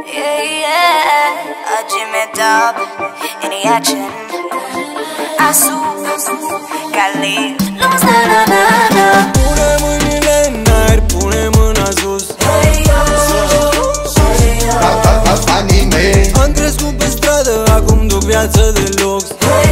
Dub, any action Asu, Cali na. Pune mâinile în aer, pune mâna sus. Banii mei Am crescut pe stradă, acum duc viață de lux.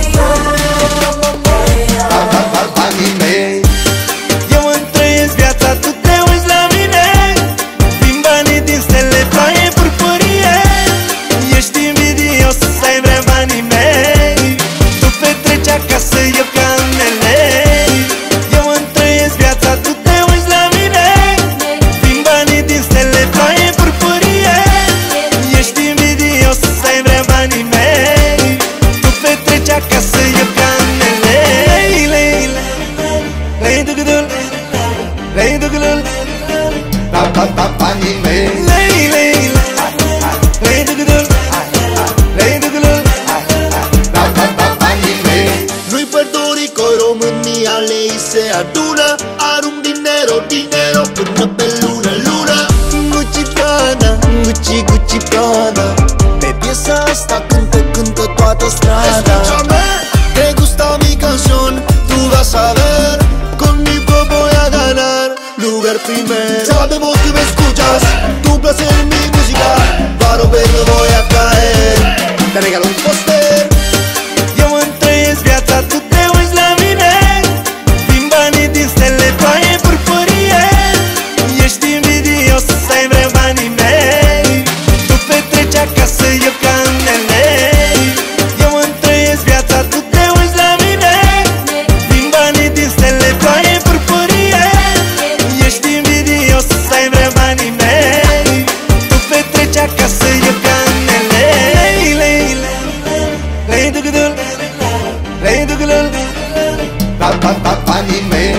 Banii mei Eu îmi trăiesc viața, tu te uiți la mine. Vin banii din stele, ploaie, purpurie. Ești invidios, ai vrea banii mei. Tu petreci acasă, eu ca în lei. Eu îmi trăiesc viața, tu te uiți la mine. Vin banii din stele, ploaie, purpurie. Ești invidios, ai vrea banii mei. Tu petreci acasă, eu ca în lei. Lei ducudul, lei ducudul, Banii mei lei ducudul, lei ducudul. Banii mei Nu-i Puerto Rico, România lei se adună. Arunc dinero, dinero până pe lună, lună. Gucci Prada, Gucci, Gucci Prada. Pe piesa asta cântă toată strada. Te gusta mi canción, tú vas a ver. Conmigo voy a ganar lugar primero. Sabemos que me escuchas, tu placer en mi música. Para ver no voy a caer. Te regalo un poster. Eu îmi trăiesc viața, tu te uiți la mine. Vin banii din stele, ploaie, purpurie. Ești invidios, ai vrea banii mei. Tu petreci acasă, eu ca în lei. Eu îmi trăiesc viața, tu te uiți la mine. Vin banii din stele, ploaie, purpurie. Ești invidios, ai vrea banii mei. Tu petreci acasă, eu ca în lei. Lei ducudul, lei ducudul, Banii mei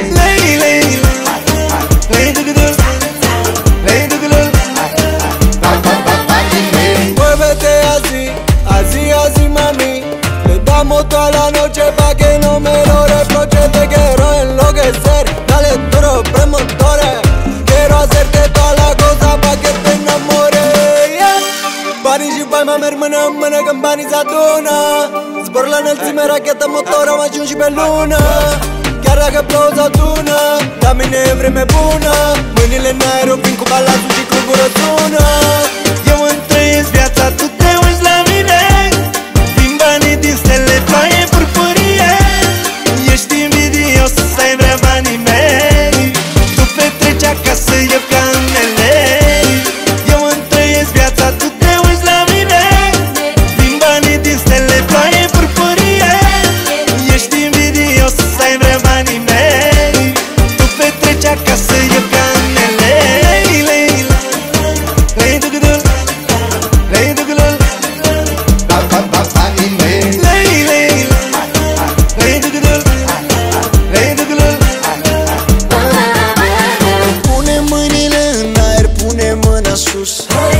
lei ducudul, lei ducudul. Banii mei Muévete así, así, así mami. Le damos toda la noche pa' que no me lo reproche. Te quiero enloquecer, dale duro, premotores. Quiero hacerte toda la cosa pa' que te enamores, yeah. Banii și bani mă merg mână în mână când banii se adună. Zbor la înălțime, rachetă, motor, am ajuns și pe lună. Chiar dacă plouă sau tună, la mine e vreme bună. Mâinile în aer, vin cu balatul și clubul răsună. Eu îmi trăiesc viața, tu te uiți la mine. Vin banii din stele, ploaie, purpurie. Ești invidios, ai vrea banii mei. Tu petreci acasă, eu ca în lei. Eu îmi trăiesc viața, tu te uiți la mine. Vin banii din stele, ploaie, purpurie. Ești invidios, ai vrea banii mei. Tu petreci acasă, eu ca în lei. Lei ducudul, lei ducudul, Banii mei lei ducudul, lei ducudul. Pune mâinile în aer, pune mâna sus.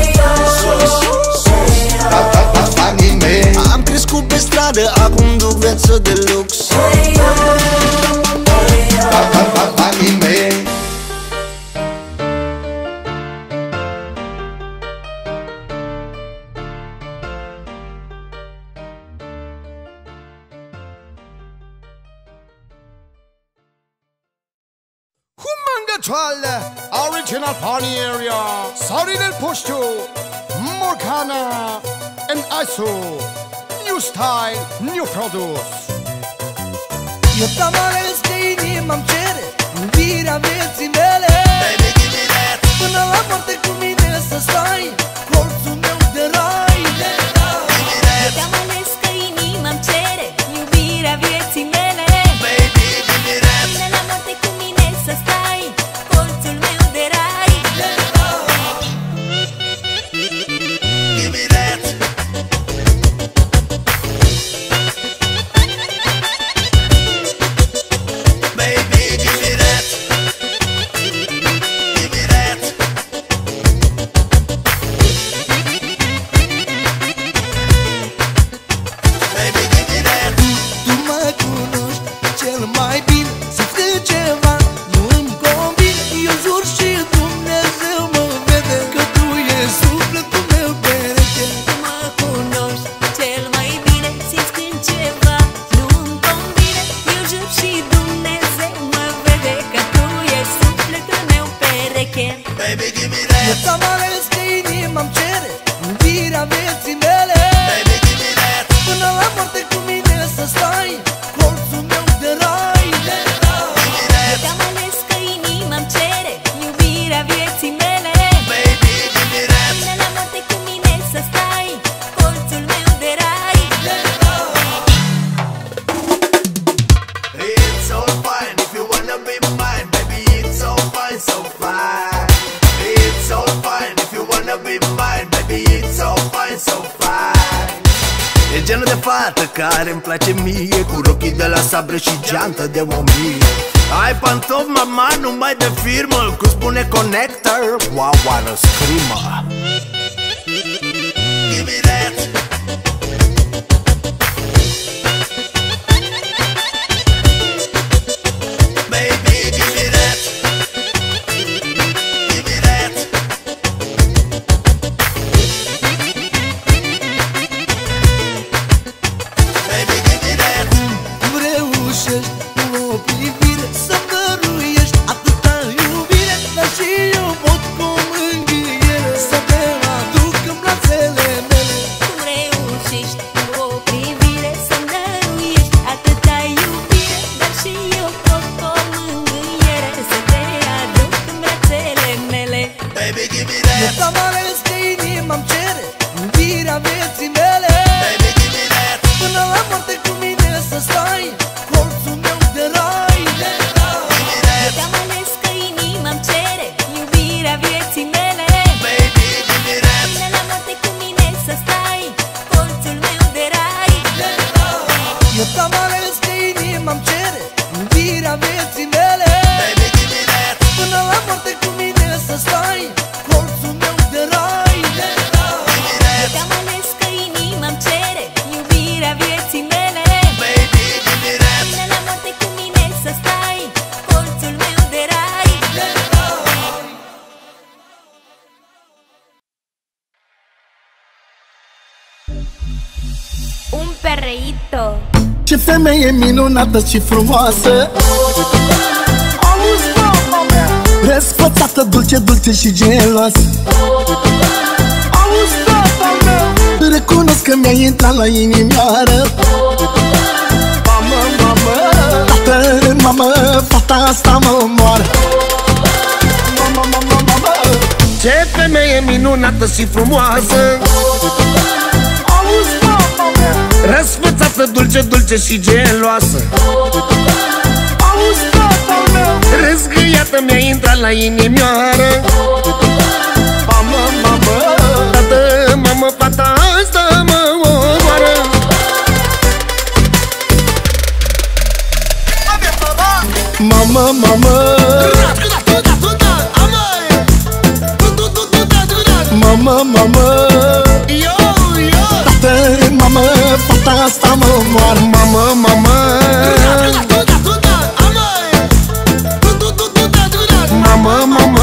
Banii mei Am crescut pe stradă, acum duc viață de lux. Banii mei Humangatwal, original pony area, Sorry del Pushtu, Morgana, and Isu. New style, new produce. Eu te-am ales că inima-mi cere iubirea vieții mele. Până la moarte cu mine să stai, colțul meu de rai. Eu te-am ales că inima-mi cere iubirea vieții mele. Până la moarte cu mine să stai, colțul meu de rai. Baby, give me that. Ți-am ales că inima-mi cere iubirea vieții mele. Baby, give me that. Până la moarte cu mine să stai, colțul meu de rai. Ți-am ales că inima-mi cere iubirea vieții mele. Baby, give me that. Până la moarte cu mine să stai, colțul meu de rai. It's so fine if you wanna be mine, baby. It's so fine, so fine. It's so fine if you wanna be mine, baby. It's so fine, so fine. E genul de fată care îmi place mie, cu rochii de la sabre și geantă de 1000. Ai pantofi, mama, numai de firmă, cu spune connector, wow, what a screamer. Give me that. Baby, give me that. Give me that. Baby, give me that. Cum reușești cu o privire să-mi dăruiești atâta iubire, dar și eu pot cu o mângâiere să te aduc în brațele mele. Cum reușești cu o privire să-mi dăruiești atâta iubire, dar și eu pot cu o mângâiere să te aduc în brațele mele. Baby, give me that. Ți-am ales că inima-mi cere iubirea vieții mele. Baby, give me that. Până la moarte cu mine să stai, colțul meu de rai. Ți-am ales că inima-mi cere iubirea vieții mele. Baby, give me that. Până la moarte cu mine să stai, colțul meu de rai. Eu ți-am ales că inima-mi cere iubirea vieții mele. Baby, give me that. Până la moarte cu mine să stai, colțul meu de rai. Ți-am ales că inima-mi cere iubirea vieții mele. Baby, give me that. Până la moarte cu mine să stai, colțul meu de rai. Un perreíto. Ce femeie minunată și frumoasă, auzi, mama mea, răsfățată, dulce, dulce și geloasă. Auzi, tata meu, recunosc că mi-ai intrat la inimioară. Mamă, mamă, tată, mamă, fata asta mă omoară. Mamă, mamă, mamă, Ce femeie minunată și frumoasă, auzi, mama mea, răsfățată, dulce, dulce și geloasă. auzi, tata meu, Răzgâiată mi-a intrat la inimioară. mamă, mamă, Tată, mamă, fata asta mă omoară. mamă, mamă, mamă, mamă, tată, mamă, fata asta mă omoară. Mamă, mamă, mamă, mamă,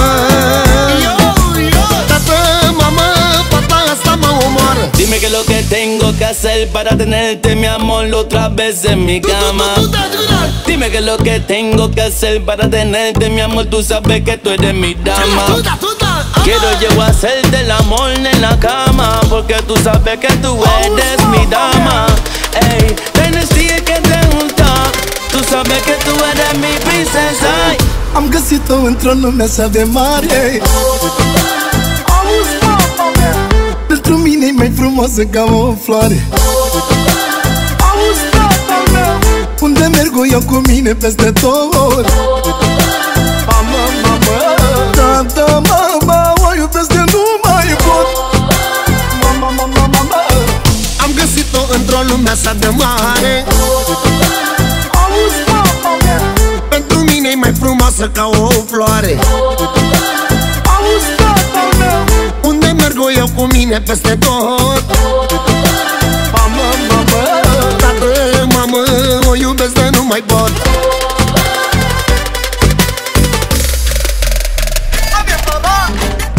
tată, mamă, fata asta mă omoară. Dime qué es lo que tengo que hacer para tenerte, mi amor, otra vez en mi cama. Dime qué es lo que tengo que hacer para tenerte, mi amor, tú sabes que tú eres mi dama. Quiero yo hacerte el amor en la cama, porque tú sabes que tú eres mi dama. Ey, tienes que te gusta, tú sabes que tú eres mi princesa. Am găsit-o într-o lume așa de mare. Auzi, mama mea, pentru mine e mai frumoasă ca o floare. Auzi, tata meu, unde merg eu cu mine peste tot. Mamă, mamă, tata, mama, o iubesc de nu mai pot. Mama, mama, mama, Am găsit-o într-o lume așa de mare. auzi, mama mea, Pentru mine e mai frumoasă ca o floare. auzi, tata meu, Unde merg eu cu mine peste tot. mamă, mamă, Tată, mamă, o iubesc de nu mai pot.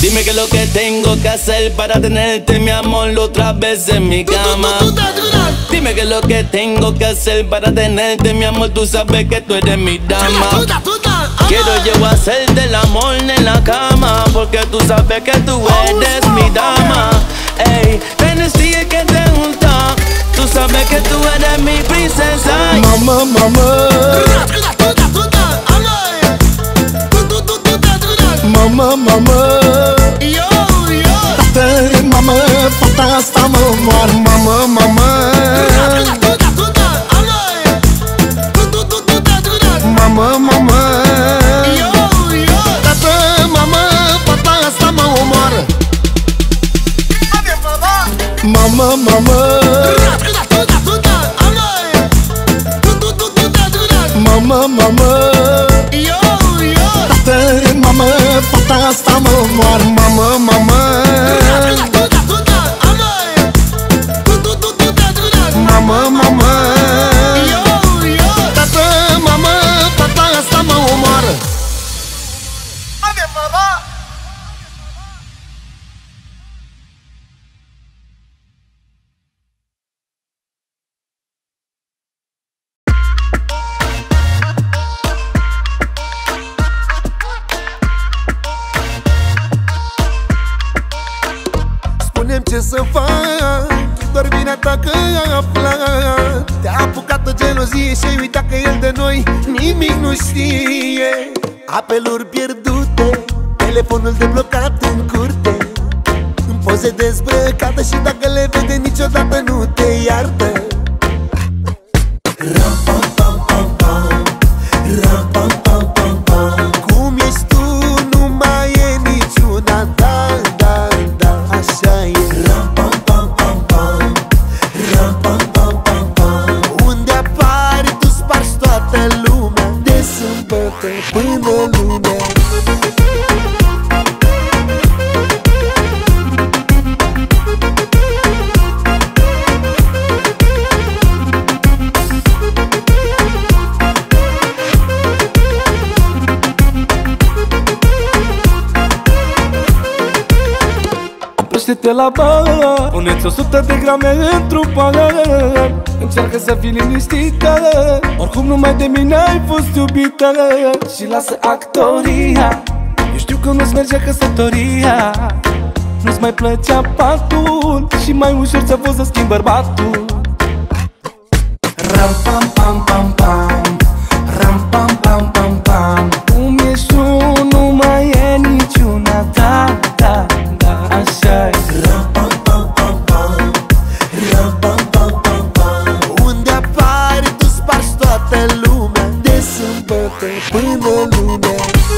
Dime qué es lo que tengo que hacer para tenerte, mi amor, otra vez en mi cama. Dime qué es lo que tengo que hacer para tenerte, mi amor, tú sabes que tú eres mi dama. Quiero yo hacerte el amor en la cama, porque tú sabes que tú eres mi dama. Ey, Tennessee es que te gusta, tú sabes que tú eres mi princesa. Mama, mama. Mama, mama. Tate, mama, fata sta mamar. Mama, mama. Mama, mama. Tate, mama, fata sta mamar. Mama, mama. Mama, mama. Tate, mama, fata sta mamar. Mama, mama. Mama, mama. Tate, mama, fata sta mamar. Spune-mi ce să fac, doar vine ta că a aflat. Te-a apucat o gelozie și ai uitat că el de noi nimic nu știe. Apeluri pierdute, telefonul deblocat în curte, în poze dezbrăcată și dacă le vede niciodată nu te iartă. Ram-pam-pam-pam-pam, ram-pam-pam-pam-pam. Cum ești tu nu mai e niciuna ta, da, da, așa e. Ram-pam-pam-pam-pam, ram-pam-pam-pam-pam. Unde apari tu spargi toată lumea, de sâmbătă până lunea. Oprește-te la bar, puneți 100 de grame într-un pahar. Încearcă să fii liniștită, oricum numai de mine ai fost iubită. Și lasă actoria, eu știu că nu-ți merge căsătoria. Nu-ți mai plăcea patul și mai ușor ți-a fost să schimbi bărbatul. Ram-pam-pam-pam-pam, ram-pam-pam-pam-pam. Cum ești tu, nu mai e niciuna ta, da, da, așa-i. Ram-pam-pam-pam-pam, ram-pam-pam-pam-pam. Unde apari tu spargi toată lumea, de sâmbătă până lunea.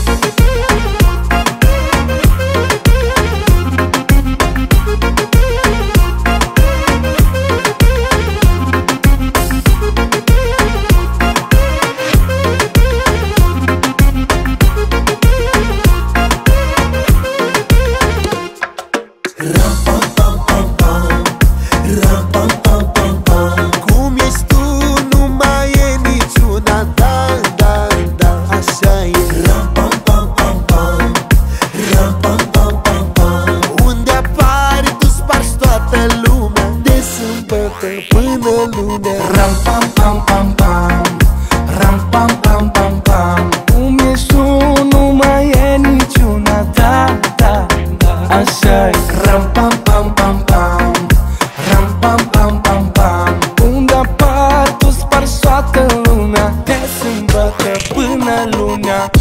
Cum ești tu, nu mai e niciuna ta, da, da, așa e. Ram-pam-pam-pam-pam, ram-pam-pam-pam-pam. Unde apari tu spargi toată lumea, de sâmbătă până lunea. Ram-pam-pam-pam-pam, ram-pam-pam-pam-pam. Cum ești tu, nu mai e niciuna ta, da, da, așa-i. Ram-pam-pam-pam-pam, ram-pam-pam-pam-pam. Unde apar tu spargi toată lumea, de sâmbătă până lunea.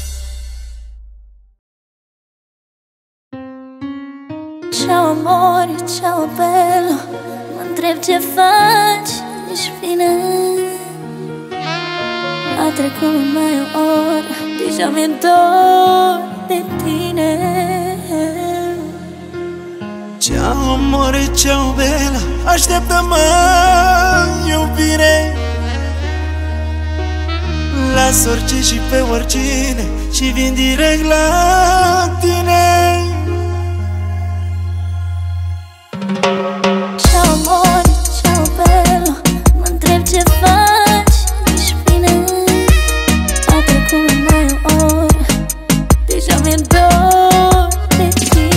Ciao amore, ciao bello, mă întreb ce faci, ești bine? A trecut mai o oră, deja mi-e dor de tine. Ciao amore, ciao bella, așteaptă-mă, iubire. Las orice și pe oricine și vin direct la tine. Ciao amore, ciao bello, mă întreb ce faci, ești bine? A trecut mai o oră, deja mi-e dor de tine.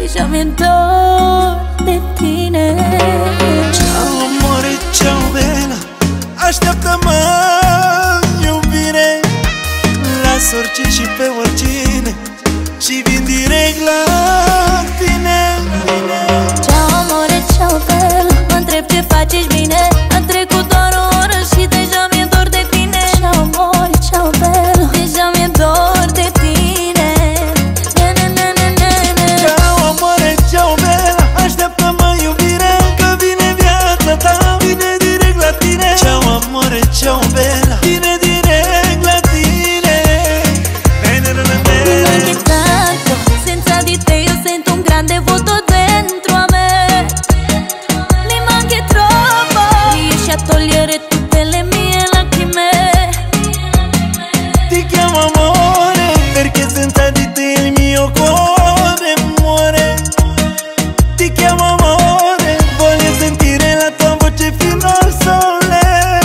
deja mi-e dor de tine. Ciao amore, ciao bella, așteaptă-mă, iubire. Las orice și pe oricine și vin direct la tine. Ciao amore, ciao bella, mă întreb ce faci, ești bine? A trecut doar o oră și deja mi-e dor de tine. Ciao amore, ciao bella, deja mi-e dor de tine. Ciao amore, ciao bella, așteaptă-mă, iubire, că vine viața ta, vine direct la tine. Ciao amore, ciao bella, vine direct la tine. Anche tanto, senza di te io sento un grande vuoto dentro a me. Mi manchi troppo, riesci a togliere tutte le mie lacrime. Ti chiamo amore, perché senza di te il mio cuore muore. Ti chiamo amore, voglio sentire la tua voce fino al sole.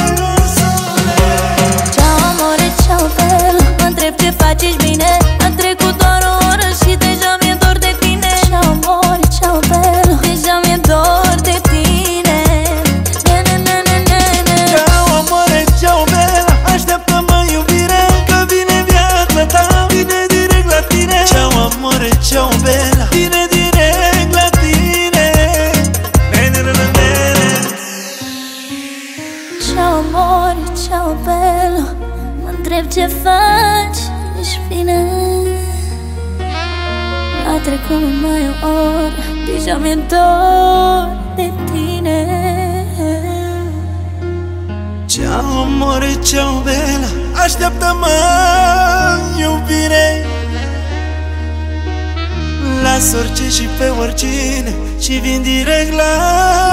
Ciao amore, ciao bella, mă întreb ce faci, ești bine? A trecut doar o oră și deja mi-e dor de tine. Ciao amore, ciao bella, deja mi-e dor de tine. Ciao amore, ciao bella, așteaptă-mă, iubire, că vine viața ta, vine direct la tine. Ciao amore, ciao bella, vine direct la tine. Ciao amore, ciao bella, mă întreb ce faci, ești bine? A trecut numai o oră, deja mi-e dor de tine. Ciao amore, ciao bella, așteaptă-mă, iubire. Las orice și pe oricine și vin direct la